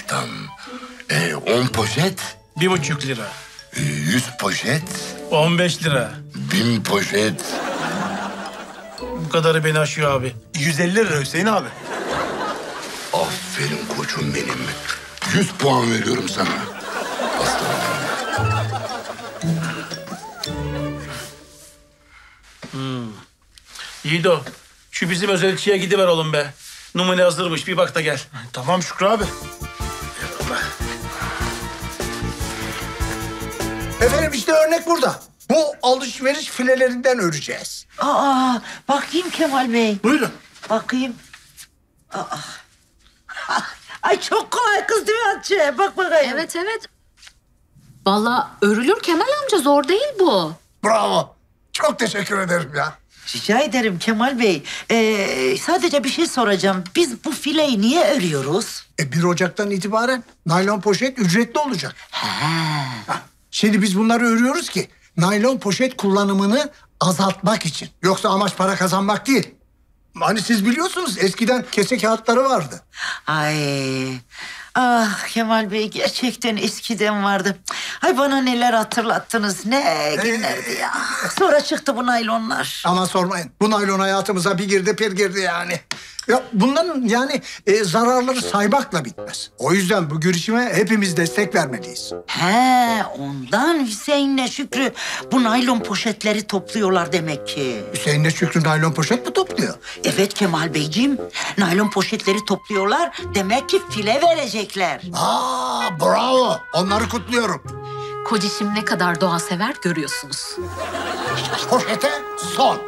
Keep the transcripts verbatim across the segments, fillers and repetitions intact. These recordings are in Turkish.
istihdam. Ee, on poşet? Bir buçuk lira. Ee, yüz poşet? On beş lira. Bin poşet? Bu kadarı beni aşıyor abi. Yüz elli lira Hüseyin abi. Aferin koçum benim. Yüz puan veriyorum sana. Aslanım. Hmm. Yiğido, şu bizim özellikçiye gidiver oğlum be. Numune hazırmış, bir bak da gel. Tamam Şükrü abi. Eyvallah. Efendim işte örnek burada. Bu alışveriş filelerinden öreceğiz. Aa, bakayım Kemal Bey. Buyurun. Bakayım. Aa. Ay çok kolay kız değil mi Hatice? Bak bakayım. Evet evet. Vallahi örülür Kemal amca, zor değil bu. Bravo. Çok teşekkür ederim ya. Rica ederim Kemal Bey. Ee, sadece bir şey soracağım. Biz bu fileyi niye örüyoruz? E bir Ocak'tan itibaren naylon poşet ücretli olacak. Ha, şimdi biz bunları örüyoruz ki naylon poşet kullanımını azaltmak için. Yoksa amaç para kazanmak değil. Hani siz biliyorsunuz eskiden kese kağıtları vardı. Ay. Ah Kemal Bey gerçekten eskiden vardı. Ay bana neler hatırlattınız. Ne günlerdi ya. Sonra çıktı bu naylonlar. Ama sormayın. Bu naylon hayatımıza bir girdi bir girdi yani. Ya bunların yani e, zararları saymakla bitmez. O yüzden bu girişime hepimiz destek vermeliyiz. He, ondan Hüseyin'le Şükrü bu naylon poşetleri topluyorlar demek ki. Hüseyin'le Şükrü naylon poşet mi topluyor? Evet Kemal Beyciğim, naylon poşetleri topluyorlar. Demek ki file verecekler. Aa, bravo. Onları kutluyorum. Kocişim ne kadar doğa sever görüyorsunuz. Poşete son.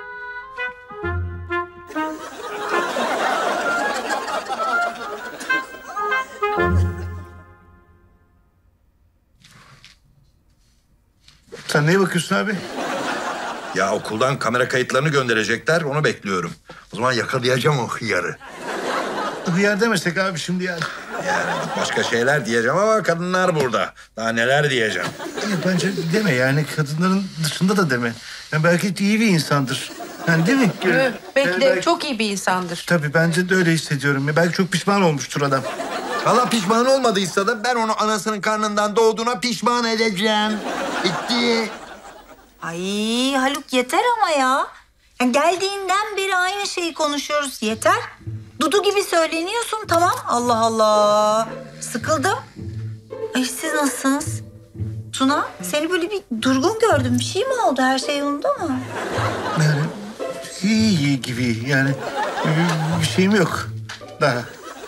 Sen neye bakıyorsun abi? Ya okuldan kamera kayıtlarını gönderecekler, onu bekliyorum. O zaman yakalayacağım o hıyarı. Hıyar demesek abi şimdi yani. Yani başka şeyler diyeceğim ama kadınlar burada. Daha neler diyeceğim. Ya bence deme yani, kadınların dışında da deme. Yani belki iyi bir insandır. Yani değil mi? Evet, belki Yani de belki- çok iyi bir insandır. Tabii bence de öyle hissediyorum. Ya belki çok pişman olmuştur adam. Valla pişman olmadıysa da ben onu anasının karnından doğduğuna pişman edeceğim. Bitti. Ay Haluk yeter ama ya. Ya geldiğinden beri aynı şeyi konuşuyoruz, yeter. Dudu gibi söyleniyorsun, tamam. Allah Allah. Sıkıldım. Ay siz nasılsınız? Tuna, seni böyle bir durgun gördüm. Bir şey mi oldu? Her şey yolunda mı? Yani iyi, iyi gibi yani. Bir, bir şeyim yok daha.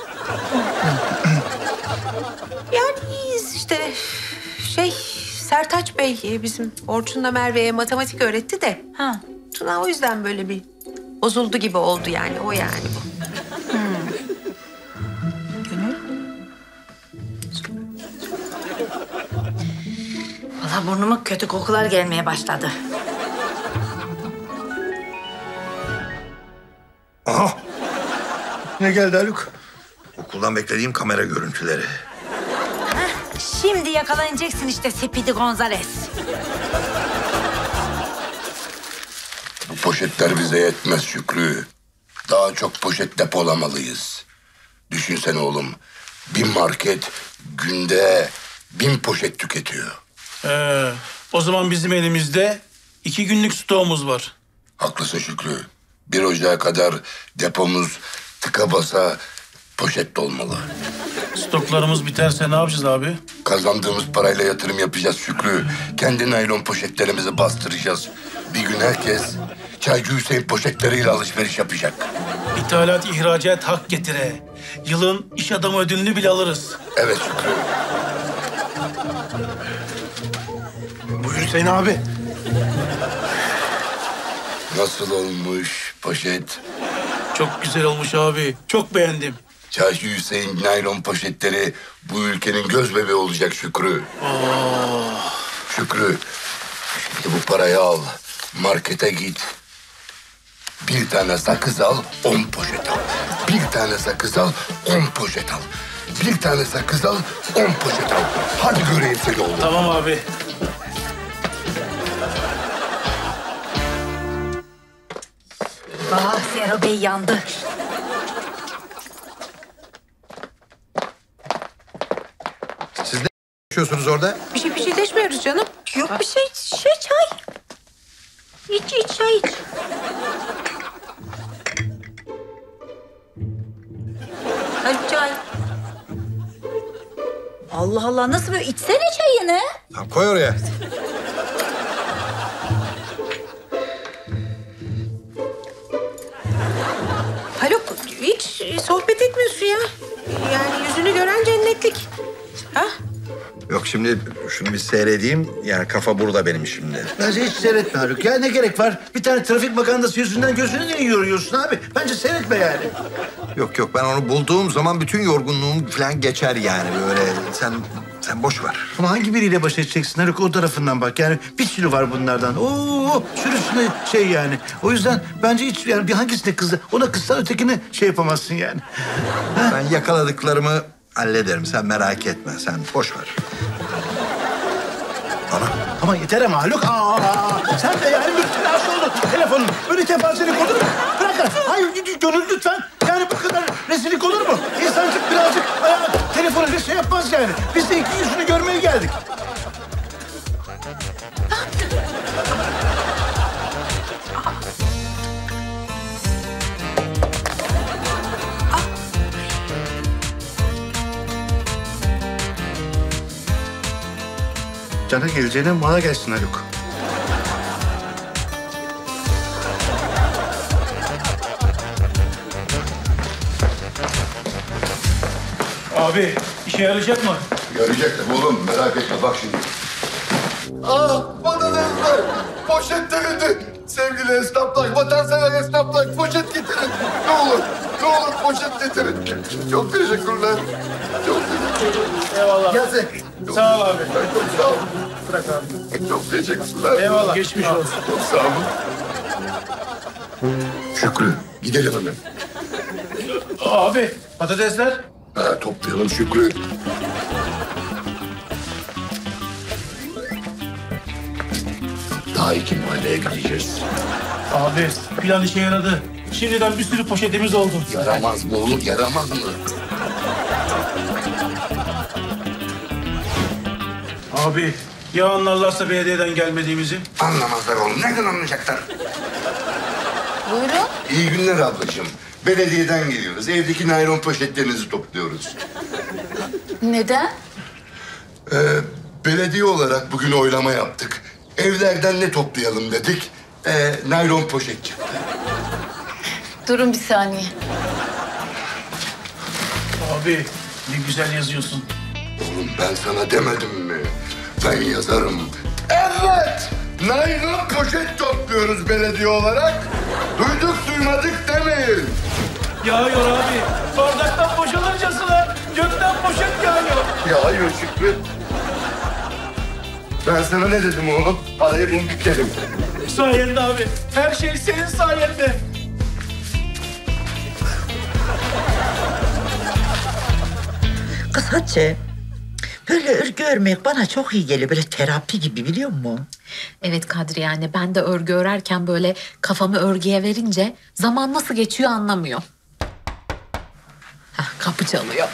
Yani iyiyiz işte. Şey, Sertaç Bey e, bizim Orçun'la Merve'ye matematik öğretti de. Ha. Tuna o yüzden böyle bir bozuldu gibi oldu yani. O yani bu. Gönül. Valla burnuma kötü kokular gelmeye başladı. Aha, Ne geldi Haluk? okuldan beklediğim kamera görüntüleri. Şimdi yakalanacaksın işte Sepidi Gonzales. Bu poşetler bize yetmez Şükrü. Daha çok poşet depolamalıyız. Düşünsene oğlum. Bir market günde bin poşet tüketiyor. Ee, o zaman bizim elimizde iki günlük stoğumuz var. Haklısın Şükrü. Bir Ocak'a kadar depomuz tıka basa poşet dolmalı. Stoklarımız biterse ne yapacağız abi? Kazandığımız parayla yatırım yapacağız Şükrü. Kendi naylon poşetlerimizi bastıracağız. Bir gün herkes Çaycı Hüseyin poşetleriyle alışveriş yapacak. İthalat, ihracat hak getire. Yılın iş adamı ödülünü bile alırız. Evet Şükrü. Buyur Hüseyin abi. Nasıl olmuş poşet? Çok güzel olmuş abi. Çok beğendim. Çaycı Hüseyin naylon poşetleri bu ülkenin göz bebeği olacak Şükrü. Oh. Şükrü, şimdi bu parayı al. Markete git. Bir tane sakız al, on poşet al. Bir tane sakız al, on poşet al. Bir tane sakız al, on poşet al. Hadi göreyim seni oğlum. Tamam abi. Ah Zero Bey yandı. fısıldaşıyorsunuz orada? Bir şey bir şey deşmiyoruz canım. Yok bir şey, şey çay. İç iç çay iç. Hadi çay. Allah Allah nasıl böyle içsene çayını. Tamam, koy oraya. Haluk hiç sohbet etmiyorsun ya. Yani yüzünü gören cennetlik. Ha? Yok şimdi şunu bir seyredeyim. Yani kafa burada benim şimdi. Bence hiç seyretme Haluk ya. Ne gerek var? Bir tane trafik magandası yüzünden gözünü niye yoruyorsun abi? Bence seyretme yani. Yok yok ben onu bulduğum zaman bütün yorgunluğum falan geçer yani böyle. Sen sen boş ver. Ama hangi biriyle baş edeceksin Haluk? O tarafından bak. Yani bir sürü var bunlardan. Oo, sürüsüne şey yani. O yüzden bence hiç yani bir hangisine kızdı? Ona kızsan ötekini şey yapamazsın yani. Ben yakaladıklarımı hallederim. Sen merak etme. Sen boş ver. Ana. Ama yeter ama Haluk. Aa, sen de yani müptelası oldun telefonun. Öyle kepazelik olur mu? Bırak. Hayır gönül lütfen. Yani bu kadar rezillik olur mu? İnsancık birazcık ayağı telefonu bir şey yapmaz yani. Biz de iki yüzünü görmeye geldik. Cana geleceğine mala gelsin Haluk. Abi işe yarayacak mı? Görecek tabii oğlum, merak etme bak şimdi. Aa, patatesler, poşetlerinde. Sevgili esnaflar, vatansever esnaflar, poşet getirin. Ne olur, ne olur poşet getirin. Çok teşekkürler. Çok teşekkürler. Eyvallah. Gelsin. Sağ ol abi. Çok sağ olun. Bırak abi. Çok teşekkürler. Eyvallah. Geçmiş olsun. Çok sağ olun. Şükrü, gidelim hemen. Abi patatesler. Ha, toplayalım Şükrü. Daha iki mahalleye gideceğiz. Abi plan işe yaradı. Şimdiden bir sürü poşetimiz oldu. Yaramaz mı oğlum, yaramaz mı? Abi ya anlarlarsa belediyeden gelmediğimizi? Anlamazlar oğlum, nereden anlayacaklar? Buyurun. İyi günler ablacığım. Belediyeden geliyoruz. Evdeki naylon poşetlerinizi topluyoruz. Neden? Ee, belediye olarak bugün oylama yaptık. Evlerden ne toplayalım dedik. Ee, naylon poşet çıktı. Durun bir saniye. Abi ne güzel yazıyorsun. Oğlum ben sana demedim mi? Ben yazarım. Evet! Naylon poşet topluyoruz belediye olarak. Duyduk duymadık demeyin. Yağıyor abi. Bardaktan boşalırcasına gökten poşet yağıyor. Ya hayır Şükrü. Ben sana ne dedim oğlum? Parayı bul bitelim. Sayende abi. Her şey senin sayende. Kız Hatice, böyle örgü örmek bana çok iyi geliyor. Böyle terapi gibi biliyor musun? Evet Kadri yani ben de örgü örerken böyle kafamı örgüye verince zaman nasıl geçiyor anlamıyor. Hah, kapı çalıyor.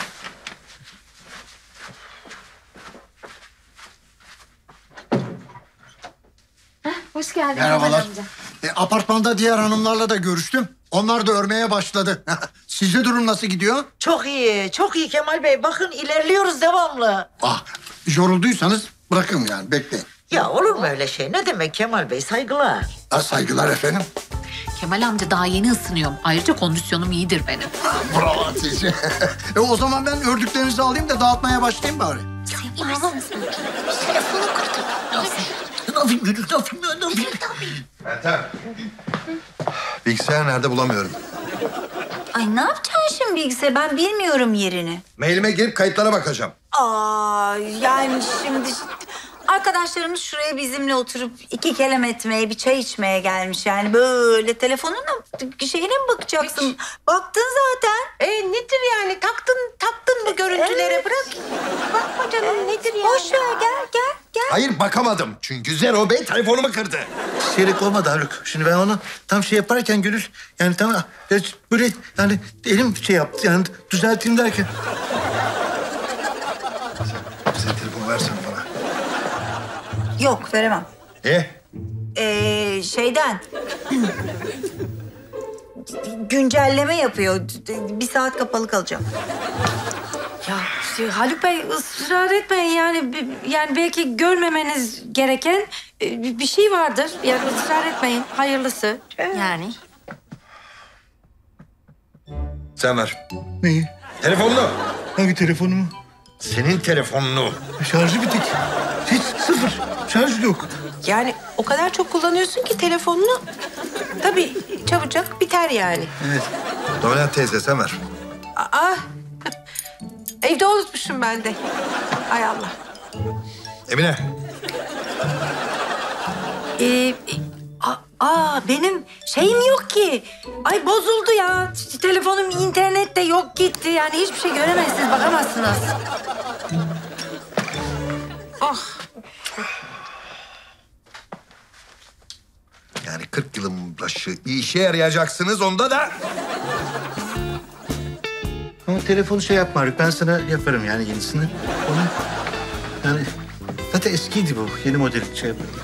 Heh, hoş geldin. Merhabalar. Kemal amca. E, apartmanda diğer hanımlarla da görüştüm. Onlar da örmeye başladı. Sizde durum nasıl gidiyor? Çok iyi, çok iyi Kemal Bey. Bakın ilerliyoruz devamlı. Ah, yorulduysanız bırakın yani, bekleyin. Ya olur mu öyle şey? Ne demek Kemal Bey? Saygılar. Ha, saygılar efendim. Kemal amca daha yeni ısınıyorum. Ayrıca kondisyonum iyidir benim. Bravo sizi. e, o zaman ben ördüklerinizi alayım da dağıtmaya başlayayım bari. Telefonu kırdım. Ne yapayım Gönül? Ne yapayım? Ne yapayım? Meltem. Bilgisayar nerede bulamıyorum. Ay ne yapacaksın şimdi bilgisayar? Ben bilmiyorum yerini. Mailime girip kayıtlara bakacağım. Aa yani şimdi arkadaşlarımız şuraya bizimle oturup iki kelam etmeye, bir çay içmeye gelmiş. Yani böyle telefonuna şeyine mi bakacaksın? Baktın zaten. E nedir yani? Taktın taktın bu görüntülere. Evet. Bırak. Bakma canım nedir yani? Boş ver gel gel gel. Hayır bakamadım. Çünkü Zero Bey telefonumu kırdı. Seyrek olmadı Haluk. Şimdi ben onu tam şey yaparken Gönül yani tam böyle yani elim şey yaptı yani düzelteyim derken. Sen telefonu telefonu versene bana. Yok veremem. E? Ee, şeyden... güncelleme yapıyor. Bir saat kapalı kalacağım. Ya işte Haluk Bey ısrar etmeyin yani bi- yani belki görmemeniz gereken e, bir bir şey vardır. Yani ısrar etmeyin. Hayırlısı yani. Sen ver. Neyi? Telefonunu. Hangi telefonumu? Senin telefonunu. Şarjı bitik. Hiç sıfır. Şarj yok. Yani o kadar çok kullanıyorsun ki telefonunu. Tabii çabucak biter yani. Evet. Dominant teyze sen ver. Aa, evde unutmuşum ben de. Ay Allah. Emine. Ee, a- aa benim şeyim yok ki. Ay bozuldu ya. Telefonum internette yok gitti. Yani hiçbir şey göremezsiniz, bakamazsınız. Oh. Yani kırk yılın başı işe yarayacaksınız onda da. Ama telefonu şey yapma Haluk. Ben sana yaparım yani yenisini. Onu yani zaten eskiydi bu. Yeni model şey yaparım.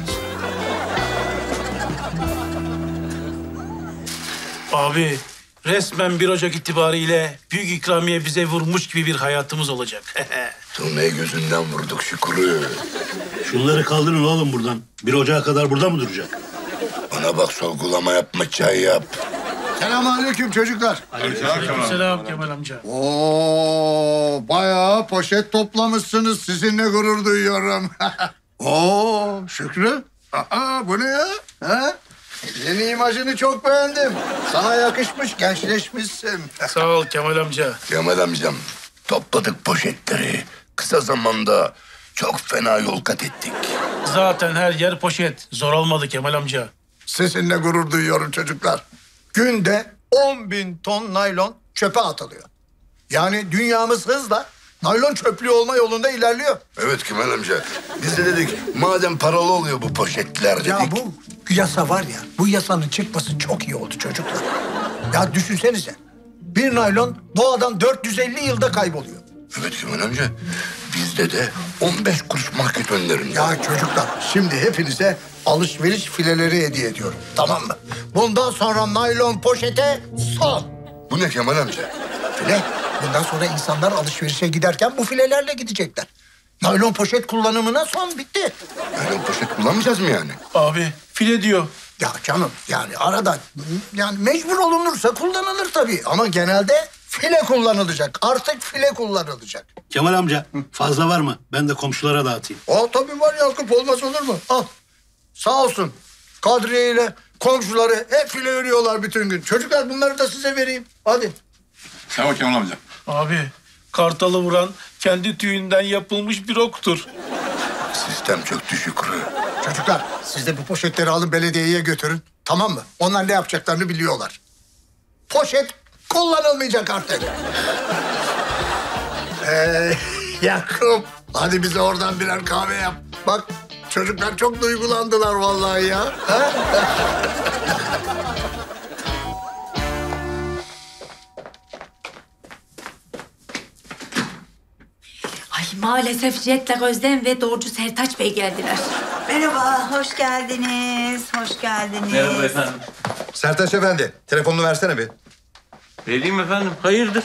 Abi resmen bir Ocak itibariyle büyük ikramiye bize vurmuş gibi bir hayatımız olacak. Turnayı gözünden vurduk Şükrü. Şunları kaldırın oğlum buradan. Bir Ocağa kadar burada mı duracak? Bana bak, sorgulama yapma, çay yap. Selamünaleyküm çocuklar. Selam Kemal amca. Oo, bayağı poşet toplamışsınız. Sizinle gurur duyuyorum. Oo, Şükrü. Aa, bu ne ya? Ha? Yeni imajını çok beğendim. Sana yakışmış, gençleşmişsin. Sağ ol Kemal amca. Kemal amcam, topladık poşetleri. Kısa zamanda çok fena yol kat ettik. Zaten her yer poşet. Zor olmadı Kemal amca. Sizinle gurur duyuyorum çocuklar. Günde on bin ton naylon çöpe atılıyor. Yani dünyamız hızla naylon çöplüğü olma yolunda ilerliyor. Evet Kemal amca, biz de dedik madem paralı oluyor bu poşetler dedik. Ya bu yasa var ya, bu yasanın çıkması çok iyi oldu çocuklar. Ya düşünsenize, bir naylon doğadan dört yüz elli yılda kayboluyor. Evet Kemal amca, bizde de on beş kuruş market önlerinde. Ya çocuklar, şimdi hepinize alışveriş fileleri hediye ediyorum, tamam mı? Bundan sonra naylon poşete son. Bu ne Kemal amca? File. Bundan sonra insanlar alışverişe giderken bu filelerle gidecekler. Naylon poşet kullanımına son, bitti. Naylon poşet kullanmayacağız mı yani? Abi file diyor. Ya canım, yani arada yani mecbur olunursa kullanılır tabii. Ama genelde file kullanılacak. Artık file kullanılacak. Kemal amca fazla var mı? Ben de komşulara dağıtayım. O tabii var Yakup, olmaz olur mu? Al. Sağ olsun. Kadriye ile komşuları hep file örüyorlar bütün gün. Çocuklar, bunları da size vereyim. Hadi. Sağ ol Kemal amca. Abi kartalı vuran kendi tüyünden yapılmış bir oktur. Sistem çöktü Şükrü. Çocuklar, siz de bu poşetleri alın belediyeye götürün. Tamam mı? Onlar ne yapacaklarını biliyorlar. Poşet kullanılmayacak artık. Ee, Yakup, hadi bize oradan birer kahve yap. Bak, çocuklar çok duygulandılar vallahi ya. Ha? Ay maalesef Jet'le Özlem ve Doğrucu Sertaç Bey geldiler. Merhaba, hoş geldiniz. Hoş geldiniz. Merhaba efendim. Sertaç Efendi, telefonunu versene bir. Vereyim efendim. Hayırdır?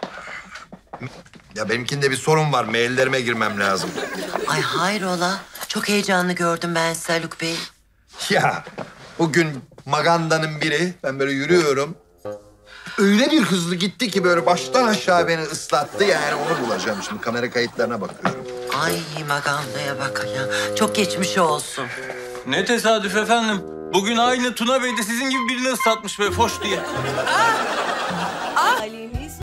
Ya benimkinde bir sorun var. Maillerime girmem lazım. Ay hayrola? Çok heyecanlı gördüm ben sizi Haluk Bey. Ya bugün Maganda'nın biri, ben böyle yürüyorum. Öyle bir hızlı gitti ki böyle baştan aşağı beni ıslattı. Yani onu bulacağım şimdi. Kamera kayıtlarına bakıyorum. Ay Maganda'ya bak ya. Çok geçmiş olsun. Ne tesadüf efendim. Bugün aynı Tuna Bey de sizin gibi birini ıslatmış böyle foş diye.